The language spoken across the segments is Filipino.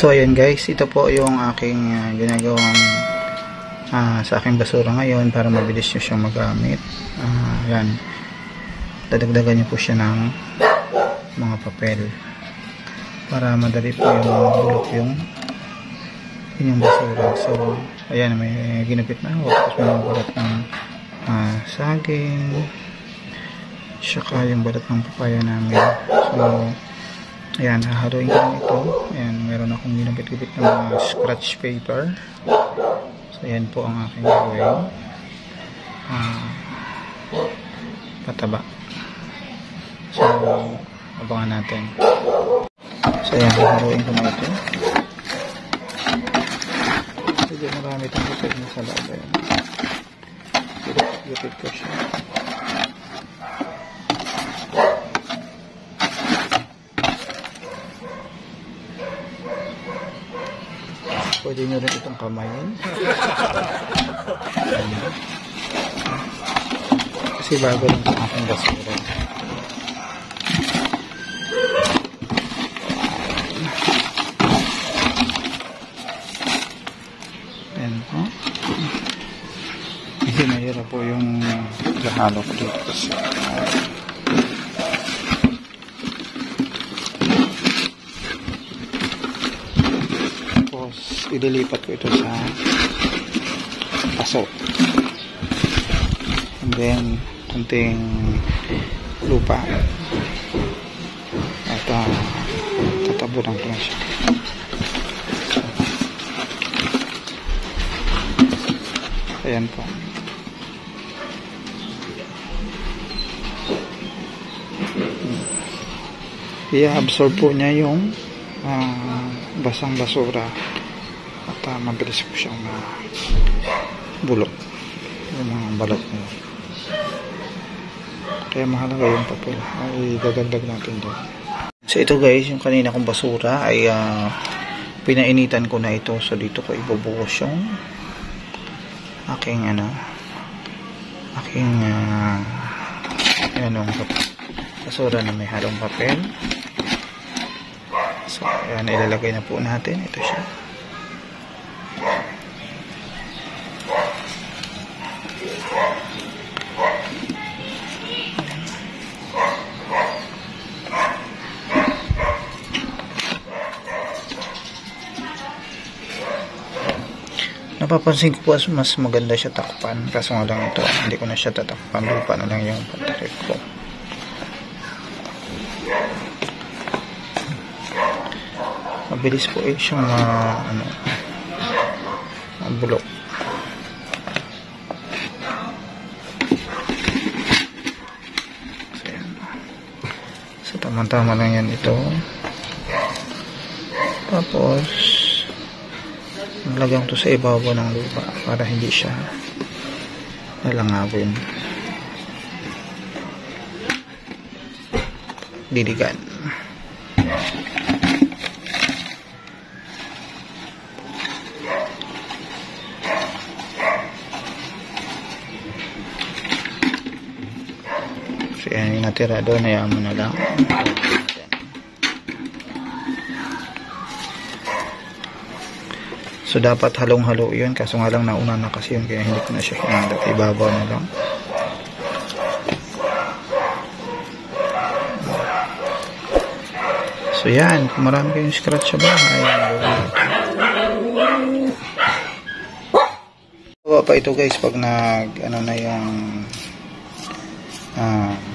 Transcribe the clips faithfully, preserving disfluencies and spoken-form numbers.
So ayun guys, ito po yung aking uh, ginagawang uh, sa aking basura ngayon para mabilis nyo siyang magamit. Uh, yan, dadagdagan nyo po siya ng mga papel para madali po yung bulok yung inyong basura. So ayan, may ginupit na ako, tapos may balat ng uh, saging, saka yung balat ng papaya namin. So ayan, hahaluin ko lang ito. Ayan, meron akong ginupit-gupit ng mga scratch paper. So ayan po ang aking gawin. Uh, pataba. So abangan natin. So ayan, hahaluin ko na ito. Medyo marami itong gupit na sa loob. Ayan, gupit ko siya. Pwede nyo rin itong kamayin. Kasi bago lang sa aking basura. Ayan po. Kasi mahirap po yung lahalo ko dito kasi. Ililipat ko ito sa paso, and then kunting lupa at uh, tatabunan ko na siya. Ayan po. I-absorb po niya yung uh, basang basura at uh, mabilis po siyang uh, bulok yung mga balat niya. Kaya mahalaga yung papel ay dadagdag natin doon. So ito guys, yung kanina kong basura ay uh, pinainitan ko na ito. So dito ko ibubuhos yung aking ano aking uh, ano, basura na may halong papel. So ayan, ilalagay na po natin. Ito siya. Napapansin ko po mas maganda siya takpan, kaso nga lang ito hindi ko na siya tatakpan, lupa na lang yung pagtakip ko. Mabilis po eh siyang uh, ano, bulok. So yan, so tama-tama lang yan ito. Tapos nalagyan ko sa ibabaw ng lupa para hindi siya nalangawin, diligan. So yan yung natira doon, hayaan mo na lang. So dapat halong-halo yun, kaso nga lang nauna na kasi yun, kaya hindi ko na siya hinanda, ibabaw na lang. So yan, kung marami kayong scratch sa bahay, gawa pa ito guys pag nag ano na yung ah uh,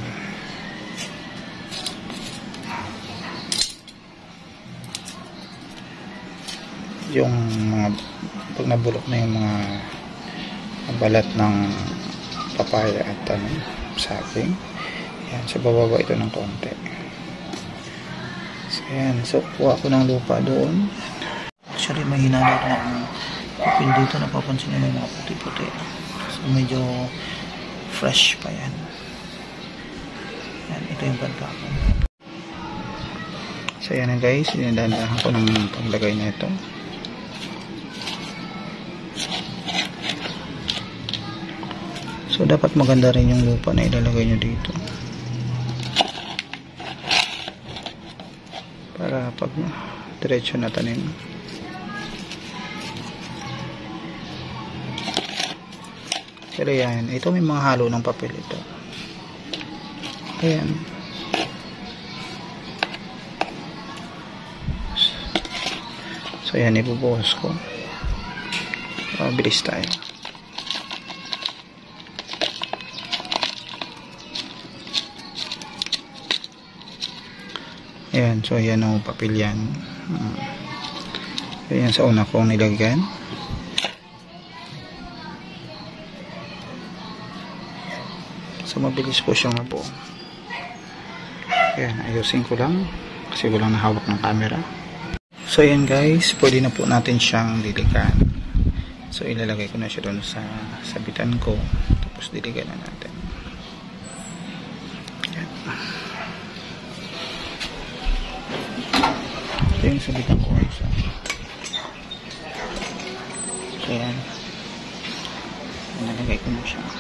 yung mga pag nabulok na yung mga balat ng papaya at ano, saging. Yan, so bababa ito ng konti. So yan, so kuha ko ng lupa doon. Actually mahina na ng papel dito, napapansin nyo yung mga puti-puti. So medyo fresh pa yan. Yan, ito yung pagkakon. So yan na guys, dinadahan ko ng paglagay na ito. So dapat maganda rin yung lupa na ilalagay nyo dito para pag diretso na tanim. Pero yan, ito may mga halo ng papel ito. Ayan. So yan, ibubuhos ko. Mabilis tayo. Ayan, so yan o, papel yan. Hmm. Ayan, sa una kong nilagyan. So mabilis po siyang mabuo. Ayan, ayusin ko lang kasi walang nahawak ng camera. So ayan guys, pwede na po natin siyang diligan. So ilalagay ko na siya doon sa sabitan ko, tapos diligan na natin. Ayan. Ito yung sabitan ko guys. So ayan, nalagay ko na siya.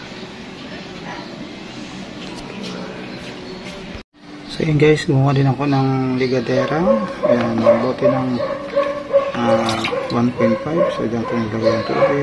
So yun guys, gumawa din ako ng ligadera. Ayan, bote ng uh, one point five. So dyan ko nilagay ang tubig.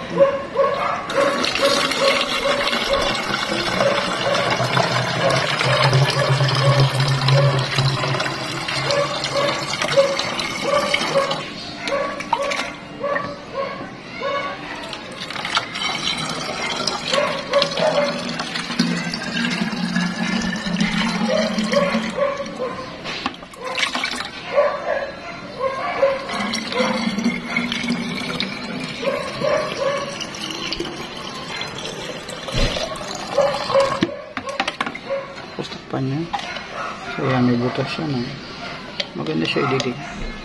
Takpan niya. So yan, may butas siya, no? Maganda siya ididig.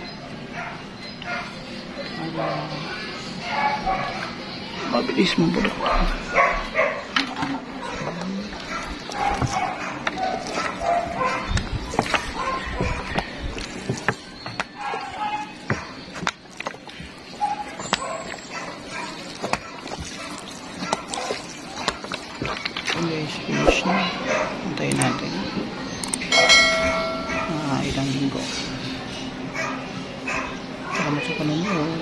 Mabilis mo bulok. Guys, finish na. Antayin natin. Ah, ilang linggo. Salamat sa panonood.